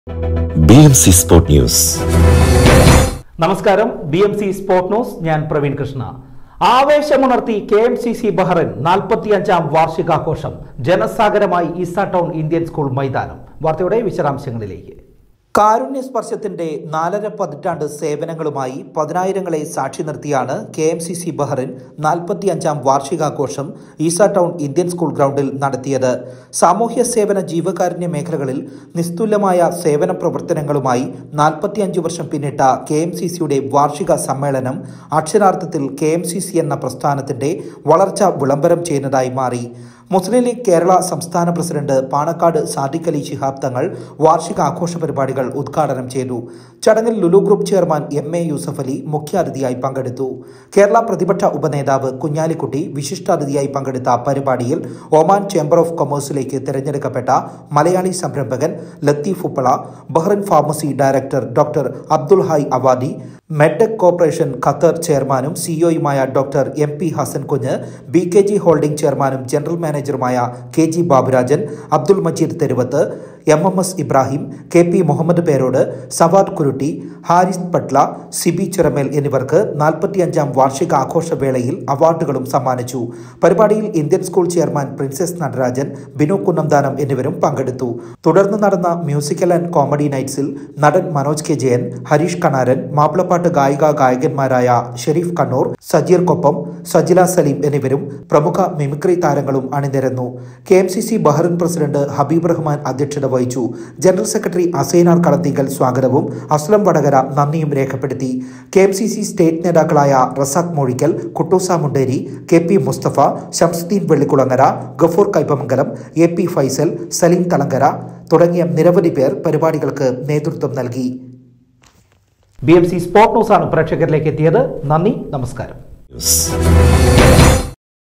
BMC Sport News. നമസ്കാരം. BMC Sport News. ഞാൻ പ്രവീൺ കൃഷ്ണ. ആവേശമുണർത്തി KMCC ബഹ്റൈൻ 45ാം വാർഷികാഘോഷം. ജനസാഗരമായി ഈസ ടൗൺ ഇന്ത്യൻ സ്കൂൾ മൈതാനം. വാർത്തയുടെ വിശദാംശങ്ങളിലേക്ക്. കാരുണ്യസ്പർശത്തിന്റെ 4.5 പതിറ്റാണ്ട് സേവനങ്ങളുമായി പതിനായിരങ്ങളെ സാക്ഷി നിർത്തിയാണ് KMCC ബഹ്റൈൻ 45ാം വാർഷികാഘോഷം ഈസ ടൗൺ ഇന്ത്യൻ സ്കൂൾ ഗ്രൗണ്ടിൽ നടത്തിയത്. സാമൂഹ്യ സേവന ജീവകാരുണ്യ മേഖലകളിൽ നിസ്തുല്യമായ സേവന പ്രവർത്തനങ്ങളുമായി 45 വർഷം പിന്നിട്ട KMCCയുടെ വാർഷിക സമ്മേളനം അക്ഷരാർത്ഥത്തിൽ KMCC എന്ന പ്രസ്ഥാനത്തിന്റെ വളർച്ച വിളംബരം ചെയ്യുന്നതായി മാറി. മുസ്ലിം ലീഗ് കേരള സംസ്ഥാന പ്രസിഡന്റ് പാണക്കാട് സാദിഖ് അലി ശിഹാബ് തങ്ങൾ വാർഷികാഘോഷ പരിപാടികൾ ഉദ്ഘാടനം ചെയ്തു. ചടങ്ങിൽ ലുലു ഗ്രൂപ്പ് ചെയർമാൻ MA യൂസഫ് അലി മുഖ്യാതിഥിയായി പങ്കെടുത്തു. കേരള പ്രതിപക്ഷ ഉപനേതാവ് കുഞ്ഞാലിക്കുട്ടി വിശിഷ്ടാതിഥിയായി പങ്കെടുത്ത പരിപാടിയിൽ ഒമാൻ ചേംബർ ഓഫ് കൊമേഴ്സിലേക്ക് തിരഞ്ഞെടുക്കപ്പെട്ട മലയാളി സംരംഭകൻ Latheef Uppala, Bahrain pharmacy director doctor Abdul Hai Awadi, Medtech Corporation Qatar ചെയർമാനും സിഇഒയുമായ doctor MP Hassan Kunju, BKG holding ചെയർമാനും ജനറൽ മാനേജറുമായ KG Baburajan, Abdul Majeed Theruvath, MMS Ibrahim, KP Muhammad Perod, Sawad Kurutti, Haris Patla, Sibi Chiramel എന്നിവർക്ക് 45ാം വാർഷിക ആഘോഷവേളയിൽ അവാർഡുകളും സമ്മാനിച്ചു. പരിപാടിയിൽ Indian School chairman Prince S Natarajan, Binu Kunnamthanam എന്നിവരും പങ്കെടുത്തു. തുടർന്ന് നടന്ന മ്യൂസിക്കൽ ആൻഡ് കോമഡി നൈറ്റ്സിൽ നടൻ മനോജ് K ജയൻ, ഹരീഷ് കണാരൻ, മാപ്പിളപ്പാട്ട് ഗായകന്മാരായ ഷെരീഫ് കണ്ണൂർ, സജീർക്കൊപ്പം, സജില സലീം എന്നിവരും പ്രമുഖ മിമിക്രി താരങ്ങളും അണിനിരന്നു. KMCC Bahrain president Habeeb Rahman അധ്യക്ഷത വഹിച്ചു. ജനറൽ സെക്രട്ടറി അസൈനാർ കളത്തിങ്കൽ സ്വാഗതവും അസ്ലം വടകര നന്ദിയും രേഖപ്പെടുത്തി. KMCC സ്റ്റേറ്റ് നേതാക്കളായ റസാഖ് മോഴിക്കൽ, കുട്ടൂസ മുണ്ടേരി, KP മുസ്തഫ, ശംസുദ്ദീൻ വെള്ളിക്കുളങ്ങര, ഗഫൂർ കൈപ്പമംഗലം, AP ഫൈസൽ, സലീം തലങ്കര തുടങ്ങിയ നിരവധി പേർ പരിപാടികൾക്ക് നേതൃത്വം നൽകി. BMC സ്പോർട്ട് ന്യൂസ് ആണ് പ്രേക്ഷകരിലേക്ക് എത്തിയത്. നന്ദി, നമസ്കാരം.